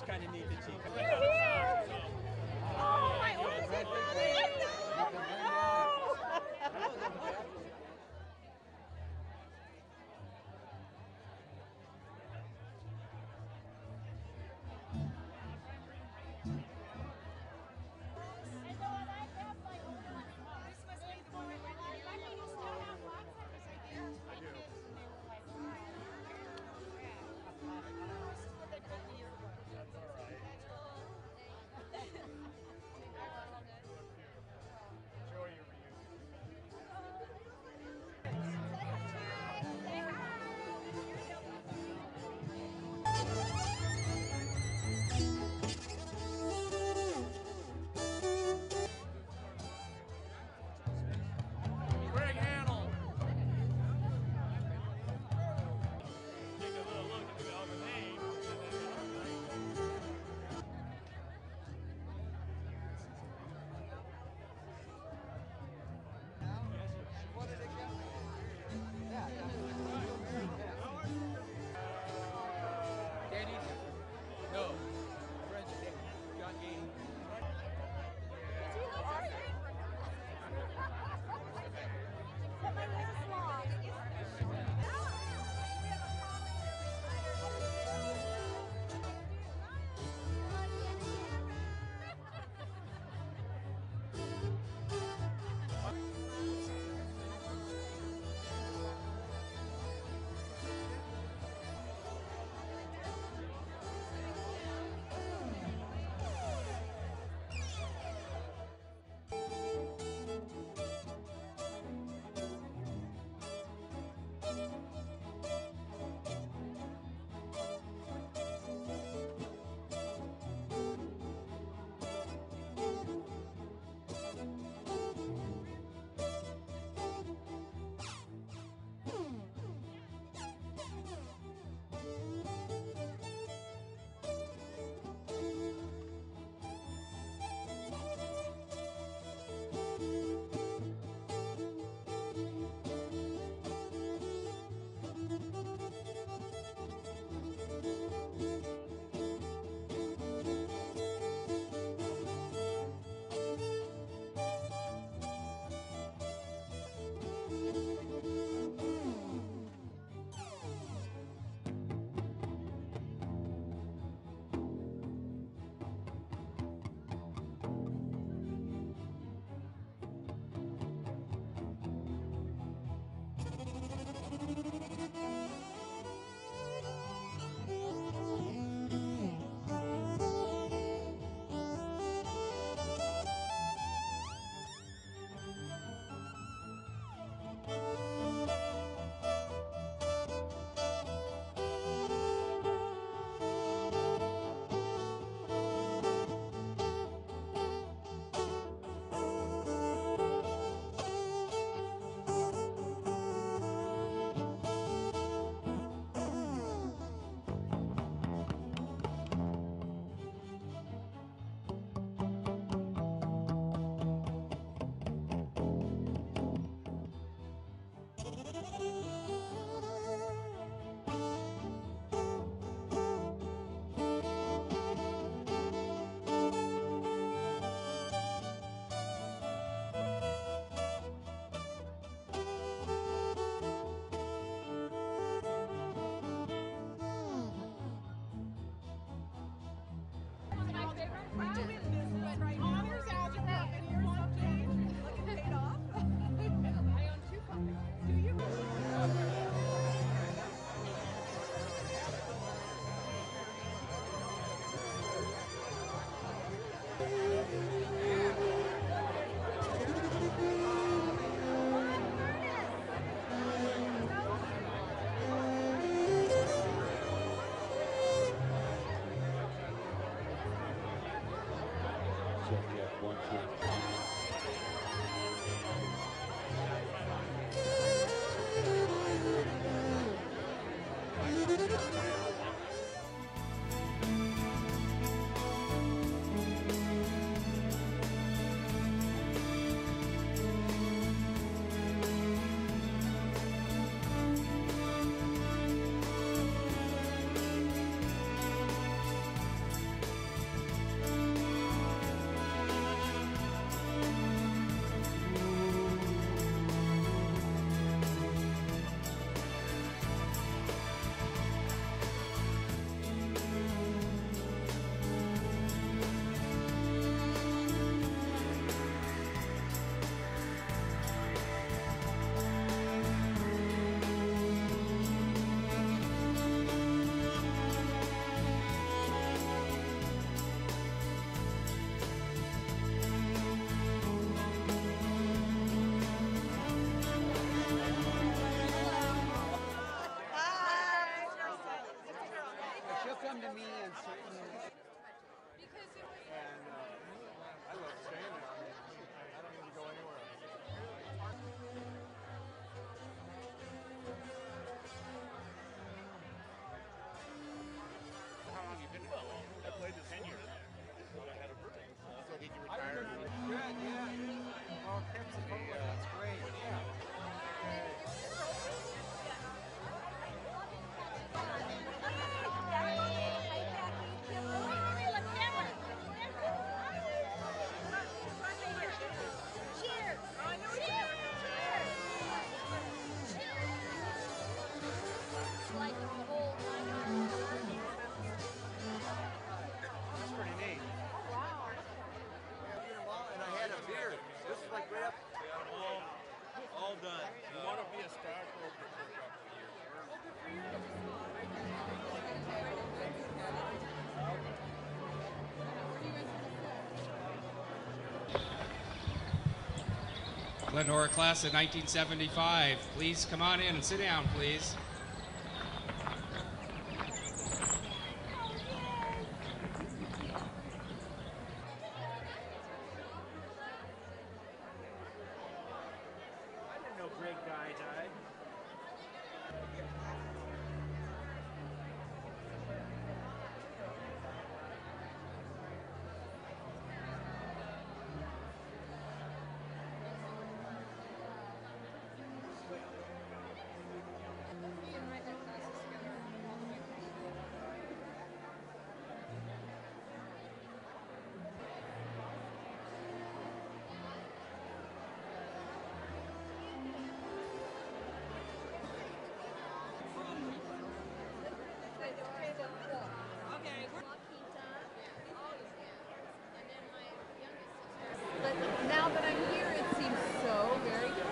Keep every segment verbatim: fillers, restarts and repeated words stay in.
kind of neat that she comes You're out. here! So, Oh, my orphan mother! to me in certain... And uh, I love staying there. I mean, I don't need to go anywhere else. How long have you been there? I played this ten years. Thought I had a birthday. So did you retire? Good, yeah. Oh, Pensacola, that's great. Yeah. That's pretty neat. Wow. And I had a beard. This is like right up. All, all done. You want to be a star for a couple of years. Glenora class of nineteen seventy-five. Please come on in and sit down, please. I didn't know Greg Guy died. But now that I'm here, it seems so very cool.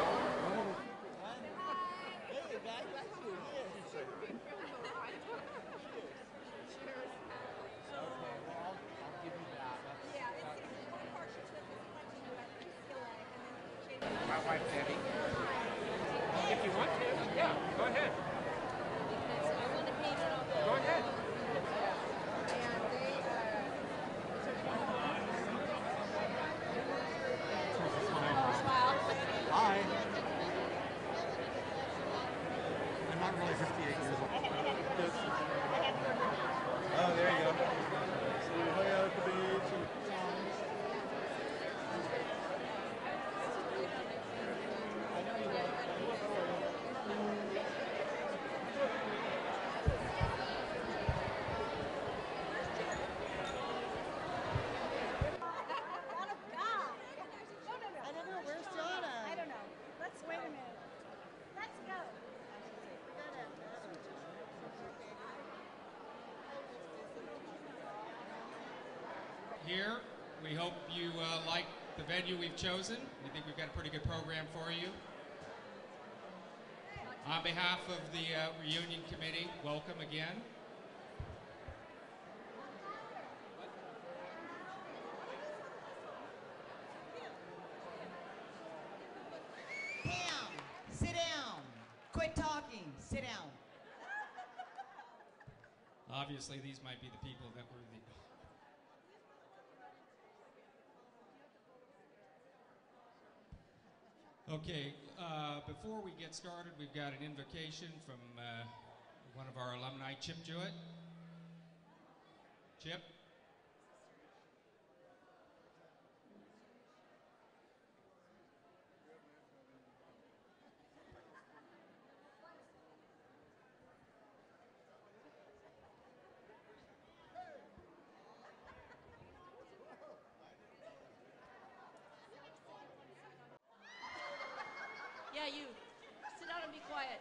My wife Debbie. If you want to, yeah, go ahead. Go ahead. Hi. I'm not really fifty-eight years old. Oh, there you go. So we hung out at the beach. And... Here, we hope you uh, like the venue we've chosen. We think we've got a pretty good program for you. On behalf of the uh, reunion committee, welcome again. Pam, sit down. Quit talking. Sit down. Obviously, these might be the people that were the... Okay, uh, before we get started, we've got an invocation from uh, one of our alumni, Chip Jewett. Chip? Yeah, you. Sit down and be quiet.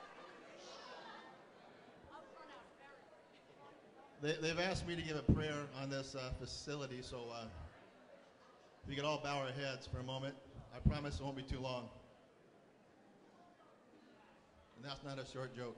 They, they've asked me to give a prayer on this uh, facility, so uh, if we could all bow our heads for a moment. I promise it won't be too long. And that's not a short joke.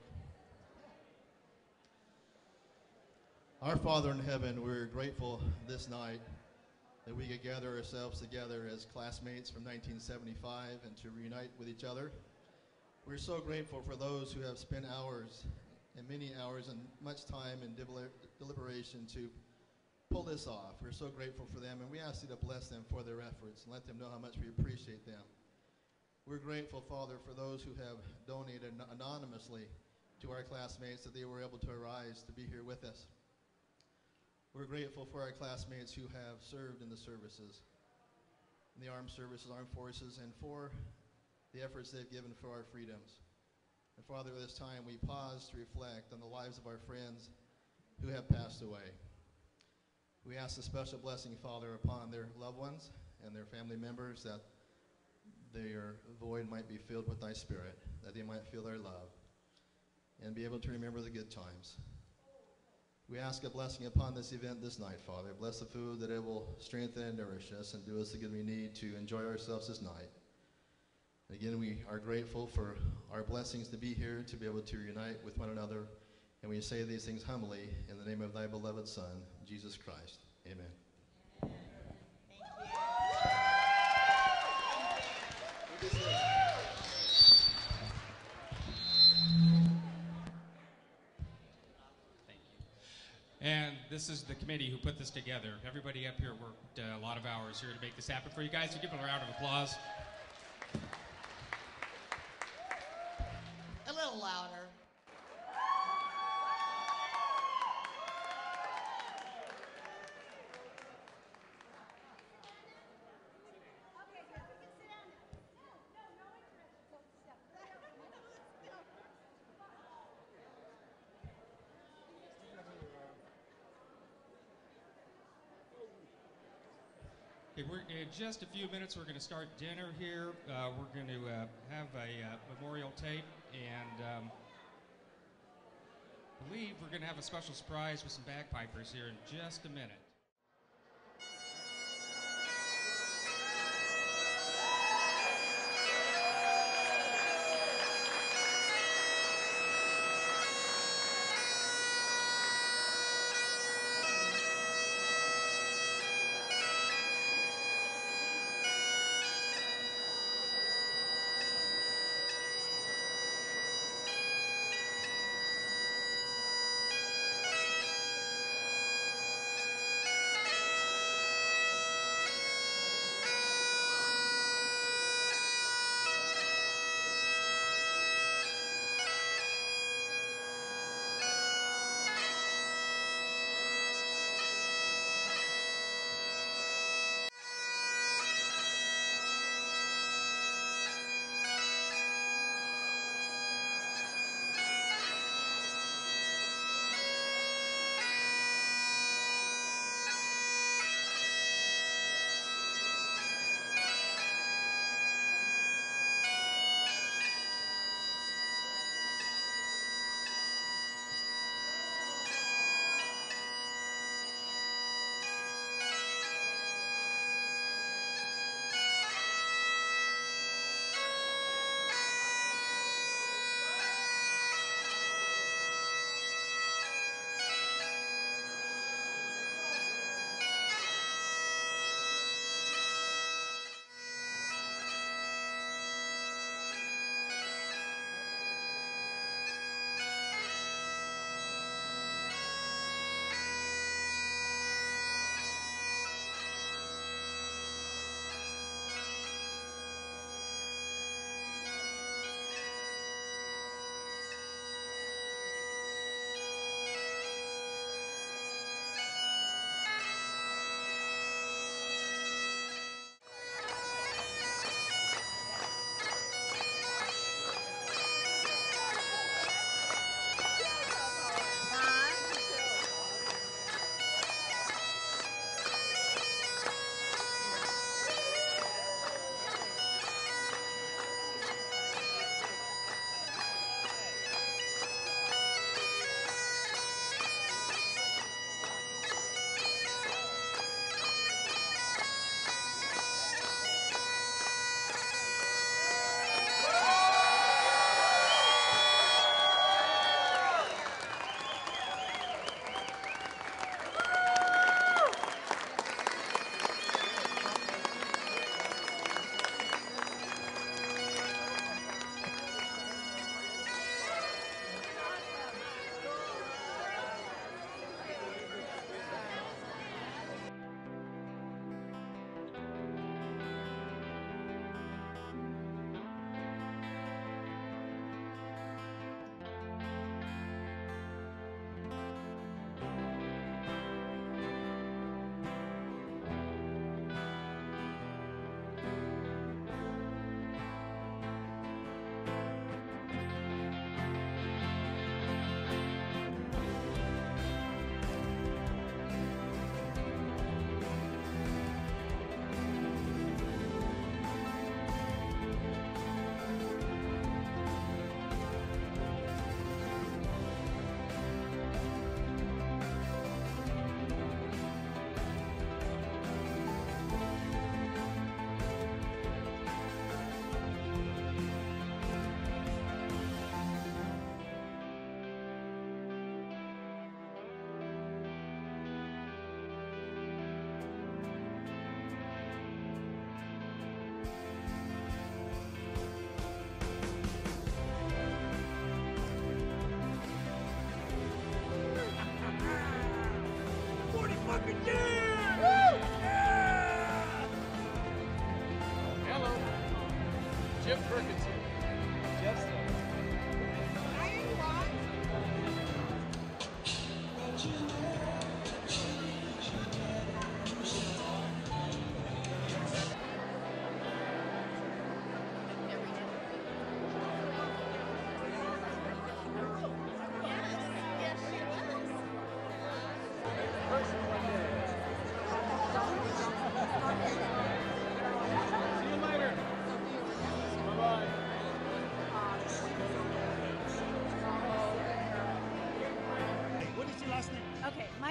Our Father in heaven, we're grateful this night that we could gather ourselves together as classmates from nineteen seventy-five and to reunite with each other. We're so grateful for those who have spent hours and many hours and much time and deliber- deliberation to pull this off. We're so grateful for them, and we ask you to bless them for their efforts and let them know how much we appreciate them. We're grateful, Father, for those who have donated anonymously to our classmates that they were able to arise to be here with us. We're grateful for our classmates who have served in the services, in the armed services, armed forces, and for the efforts they've given for our freedoms. And Father, at this time, we pause to reflect on the lives of our friends who have passed away. We ask a special blessing, Father, upon their loved ones and their family members, that their void might be filled with thy Spirit, that they might feel their love and be able to remember the good times. We ask a blessing upon this event this night, Father. Bless the food, that it will strengthen and nourish us and do us the good we need to enjoy ourselves this night. And again, we are grateful for our blessings to be here, to be able to reunite with one another. And we say these things humbly in the name of thy beloved Son, Jesus Christ. Amen. Thank you. And this is the committee who put this together. Everybody up here worked uh, a lot of hours here to make this happen for you guys. So give them a round of applause. A little louder. Okay, we're, in just a few minutes, we're going to start dinner here. Uh, we're going to uh, have a uh, memorial tape, and um, I believe we're going to have a special surprise with some bagpipers here in just a minute.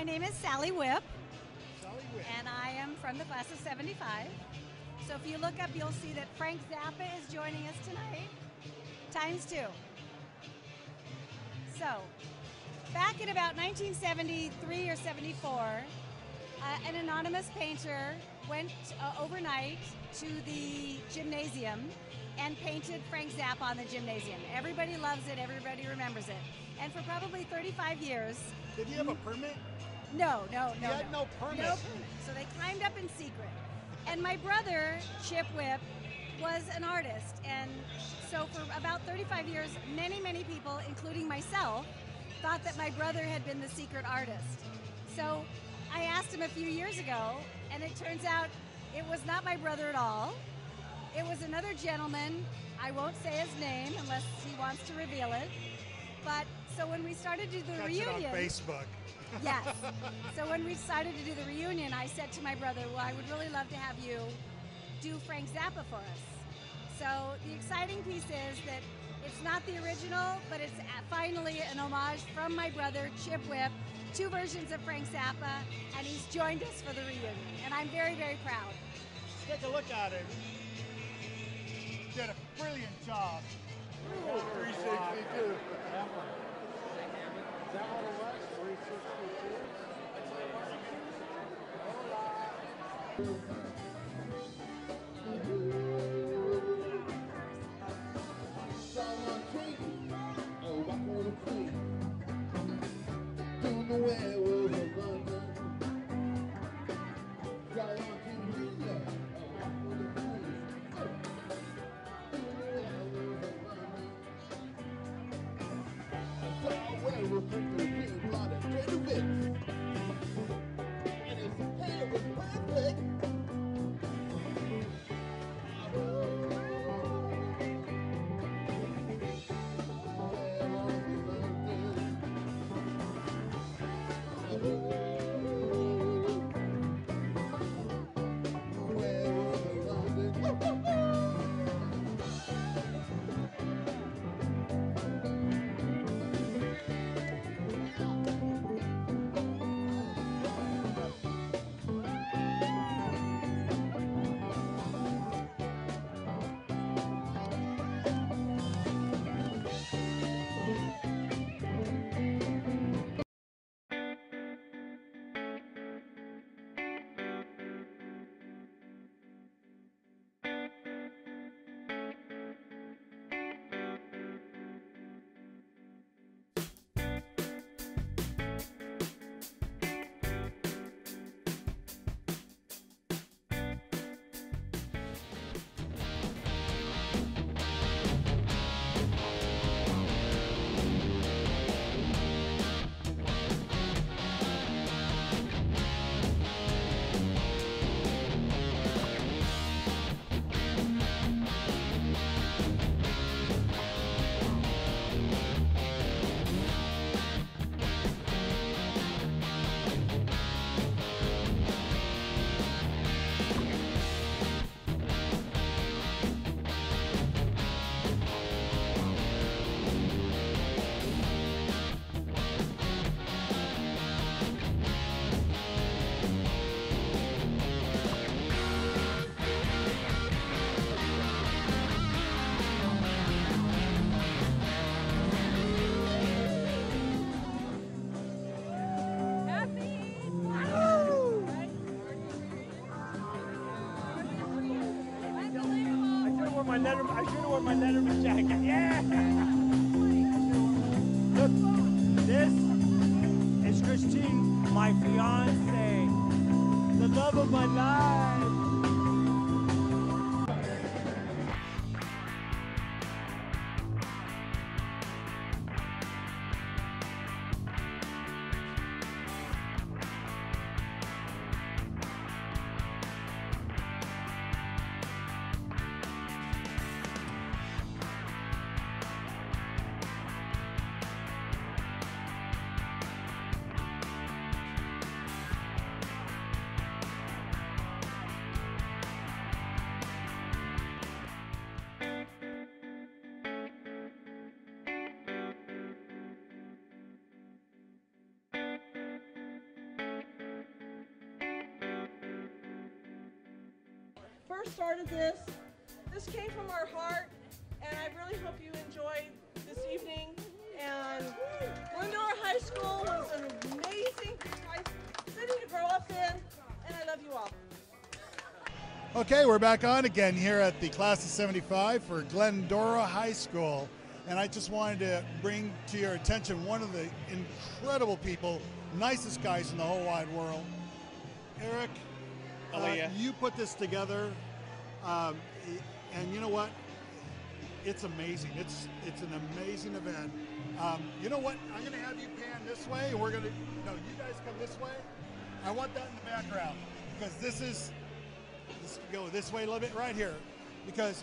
name is Sally Whip, Sally Whip. and I am from the class of seventy-five. So if you look up, you'll see that Frank Zappa is joining us tonight, times two. So, back in about nineteen seventy-three or seventy-four, uh, an anonymous painter went uh, overnight to the gymnasium and painted Frank Zappa on the gymnasium. Everybody loves it, everybody remembers it. And for probably thirty-five years... Did he have a permit? No, no, no. He had no, no permit. No permit. So they climbed up in secret. And my brother, Chip Whip, was an artist. And so for about thirty-five years, many, many people, including myself, thought that my brother had been the secret artist. So I asked him a few years ago, and it turns out it was not my brother at all. It was another gentleman. I won't say his name unless he wants to reveal it. But so when we started to do the Catch reunion, it on Facebook. yes. So when we started to do the reunion, I said to my brother, well, I would really love to have you do Frank Zappa for us. So the exciting piece is that it's not the original, but it's finally an homage from my brother, Chip Whip, two versions of Frank Zappa, and he's joined us for the reunion. And I'm very, very proud. Take a look at it. Did a brilliant job. three sixty-two. Is that what it was? three sixty-two? My letter, I should have worn my Letterman jacket. Yeah! Look, this is Christine, my fiance, the love of my life. first started this. This came from our heart, and I really hope you enjoyed this evening. And Glendora High School was an amazing city to grow up in, and I love you all. Okay, we're back on again here at the class of seventy-five for Glendora High School. And I just wanted to bring to your attention one of the incredible people, nicest guys in the whole wide world. Eric, uh, you put this together, um, and you know what? It's amazing. It's it's an amazing event. Um, you know what? I'm going to have you pan this way, and we're going to, no, you guys come this way. I want that in the background, because this is, let's go this way a little bit right here, because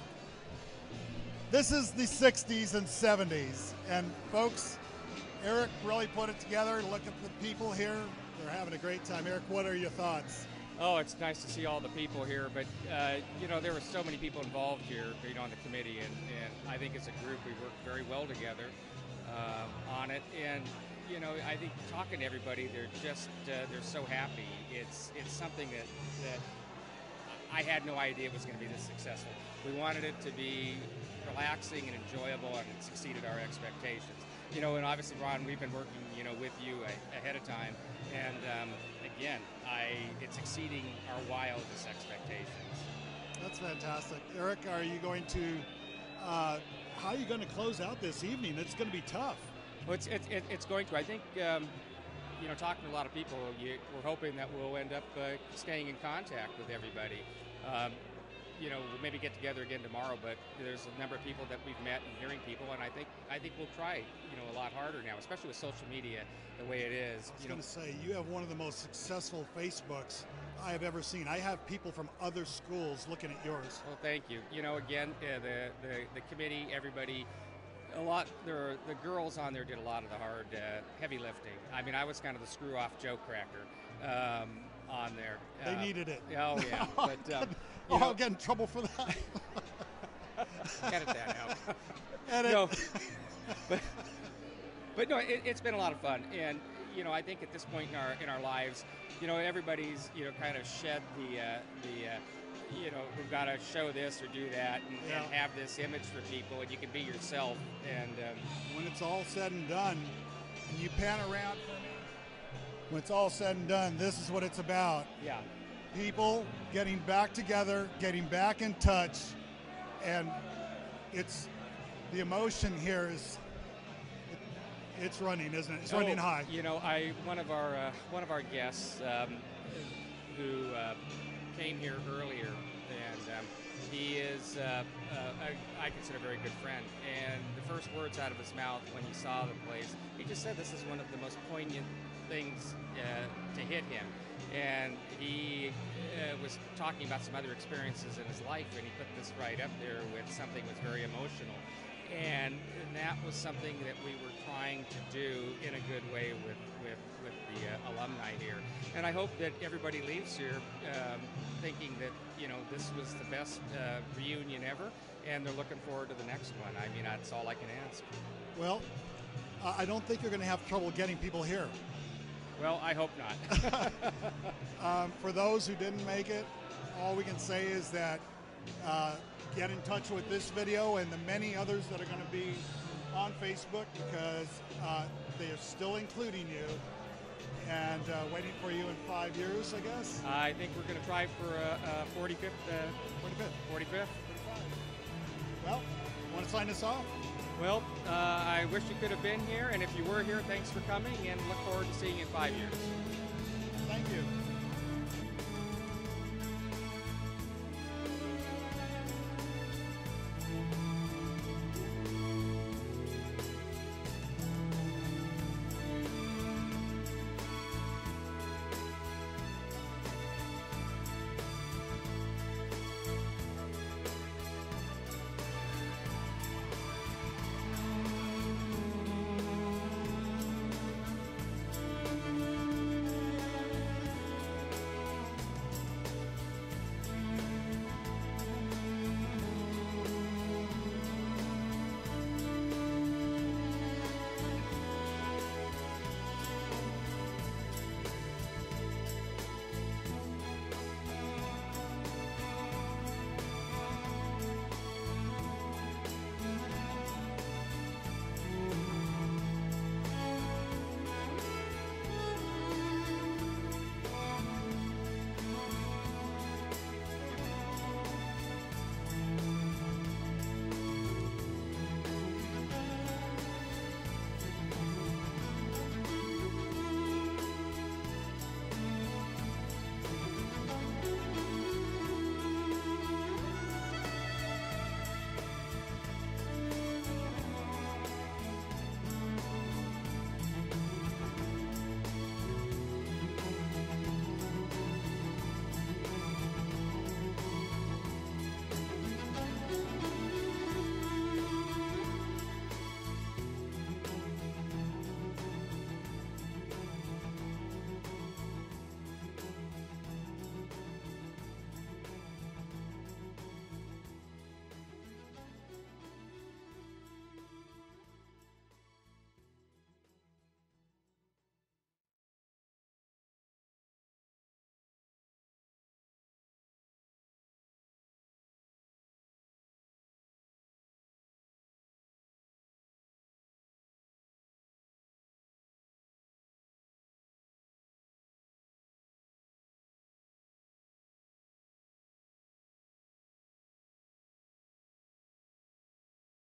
this is the sixties and seventies, and folks, Eric really put it together. Look at the people here. They're having a great time. Eric, what are your thoughts? Oh, it's nice to see all the people here, but uh, you know, there were so many people involved here, you know, on the committee, and, and I think as a group we worked very well together um, on it. And you know, I think talking to everybody, they're just uh, they're so happy. It's it's something that that I had no idea it was going to be this successful. We wanted it to be relaxing and enjoyable, and it exceeded our expectations. You know, and obviously, Ron, we've been working, you know, with you a, ahead of time, and um, again, I it's exceeding our wildest expectations. That's fantastic. Eric, are you going to, uh, how are you going to close out this evening? It's going to be tough. Well, it's, it's, it's going to. I think, um, you know, talking to a lot of people, you, we're hoping that we'll end up uh, staying in contact with everybody. Um, you know, we'll maybe get together again tomorrow, but there's a number of people that we've met and hearing people, and I think I think we'll try, you know, a lot harder now, especially with social media the way it is. I was going to say, you have one of the most successful Facebooks I have ever seen. I have people from other schools looking at yours. Well, thank you. You know, again, uh, the, the the committee, everybody, a lot. There, are, the girls on there did a lot of the hard, uh, heavy lifting. I mean, I was kind of the screw-off joke cracker um, on there. They uh, needed it. Oh yeah, but. Um, Oh, know, I'll get in trouble for that. Edit that out. Edit. No, but, but no, it, it's been a lot of fun, and you know, I think at this point in our in our lives, you know, everybody's you know kind of shed the uh, the uh, you know we've got to show this or do that, and, yeah. and have this image for people, and you can be yourself. And um, when it's all said and done, and you pan around for me, when it's all said and done, this is what it's about. Yeah. People getting back together, getting back in touch, and it's the emotion here is it, it's running, isn't it? It's oh, running high. You know, I one of our uh, one of our guests um, who uh, came here earlier, and um, he is uh, uh, I, I consider a very good friend. And the first words out of his mouth when he saw the place, he just said, "This is one of the most poignant things uh, to hit him." And he uh, was talking about some other experiences in his life, and he put this right up there with something that was very emotional. And, and that was something that we were trying to do in a good way with, with, with the uh, alumni here. And I hope that everybody leaves here um, thinking that, you know, this was the best uh, reunion ever, and they're looking forward to the next one. I mean, that's all I can ask. Well, uh, I don't think you're going to have trouble getting people here. Well, I hope not. um, for those who didn't make it, all we can say is that uh, get in touch with this video and the many others that are going to be on Facebook, because uh, they are still including you and uh, waiting for you in five years, I guess. I think we're going to try for a, a forty-fifth. Uh, forty-fifth. forty-fifth. Well, want to sign us off? Well, uh, I wish you could have been here, and if you were here, thanks for coming, and look forward to seeing you in five years. Thank you.